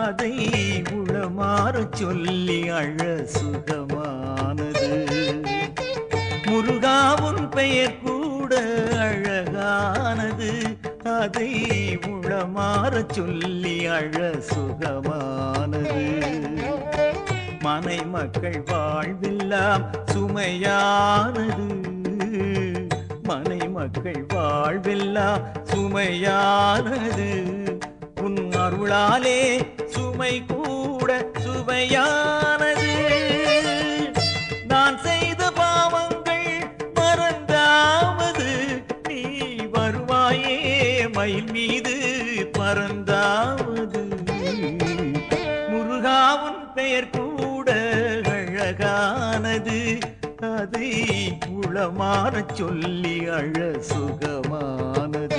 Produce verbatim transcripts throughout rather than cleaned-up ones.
அதை உளமாற சொல்லி அழ சுகமானது. முருகாவும் பெயர் கூட அழகானது, அதை உளமாற சொல்லி அழ சுகமானது. மனை மக்கள் வாழ்வெல்லாம் சுமையானது, மனை மக்கள் வாழ்வெல்லாம் சுமையானது. உன் அருளாலே சுமை கூட சுவையானது. நான் செய்த பாவங்கள் மறந்தாவது, நீ வருவாயே மயில் மீது பறந்தாவது. முருகாவும் பெயர் கூட அழகானது, அதை உளமாற சொல்லி அழ சுகமானது.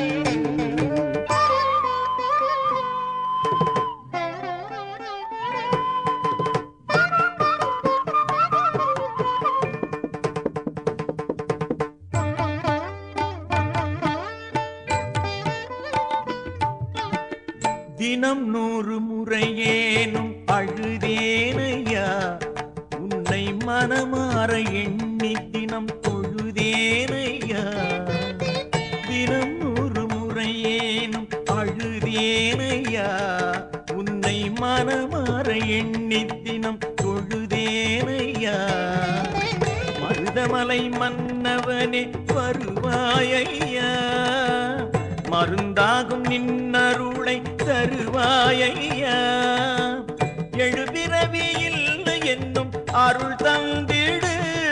தினம் நூறு முறையேனும் அழுதேனையா, உன்னை மனமாற எண்ணி தினம் தொழுதேனையா. தினம் நூறு முறையேனும் அழுதேனையா, உன்னை மனமாற எண்ணி தினம் தொழுதேனையா. மருதமலை மன்னவனே வருவாயையா, மருந்தாகும் நின்னருளை தருவாயையா. எழுபிறவி இல்லை என்னும் அருள் தந்திடு,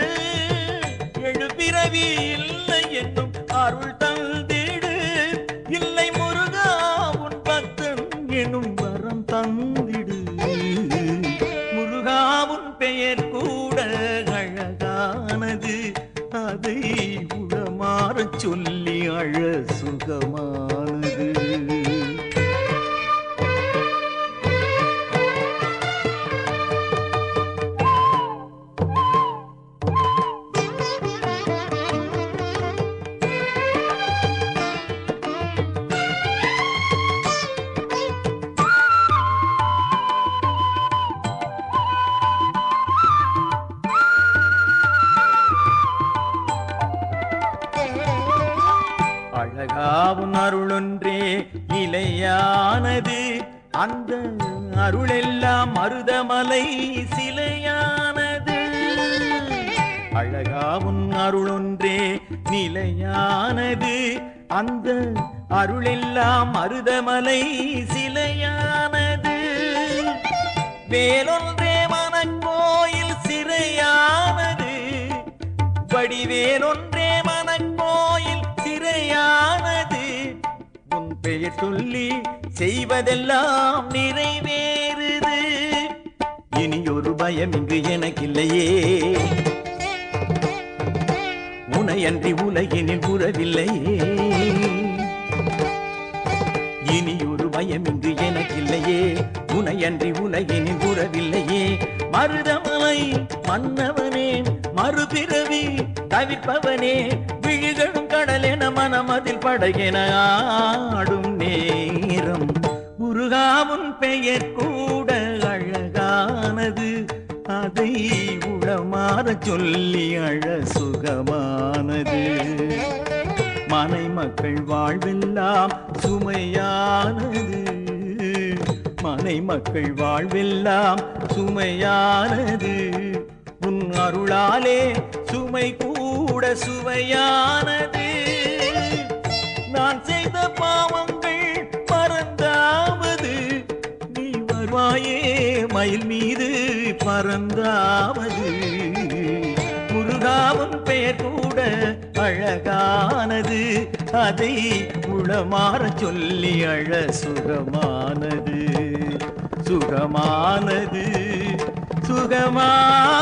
எழுபிறவி இல்லை என்னும் அருள் தந்திடு. இல்லை முருகா உன் பக்தன் எனும் வரம் தந்திடு. முருகாவும் பெயர் கூட அழகானது, அதை உளமாற சொல்லி அழ சுகமானது. அழகாவும் அருளொன்றே இலையானது, அந்த அருளெல்லாம் மருதமலை சிலையானது. அழகாவும் அருளொன்றே நிலையானது, அந்த அருளெல்லாம் மருதமலை சிலையானது. வேலொன்றே மனக்கோயில் சிறையானது, வடிவேலொன்றே மனக்கோயில் சிறையானது. உன் பெயர் சொல்லி செய்வதெல்லாம் நிறைவேறுது. இனி ஒரு பயம் இங்கு எனக்கில்லையே, உனையன்றி உலகினில் உறவில்லையே. இனி ஒரு பயம் இங்கு எனக்கில்லையே, உனையன்றி உலகினில் உறவில்லையே. மருதமலை மன்னவனே மறுபிறவி தவிர்ப்பவனே, விழிகளும் கடலென மனமதில் படகென ஆடும் நேரம். முருகாவும் பெயர் கூட அழகானது, அதை உளமாற சொல்லி அழ சுகமானது. மனை மக்கள் வாழ்வெல்லாம் சுமையானது, மனை மக்கள் வாழ்வெல்லாம் சுமையானது. உன் அருளாலே சுமை கூட சுவையானது. நான் செய்த பாவங்கள் மறந்தாவது, நீ வருவாயே மயில் மீது பறந்தாவது. முருகாவும் பெயர் கூட அழகானது, அதை உளமாற சொல்லி அழ சுகமானது. சுகமானது சுகமானது.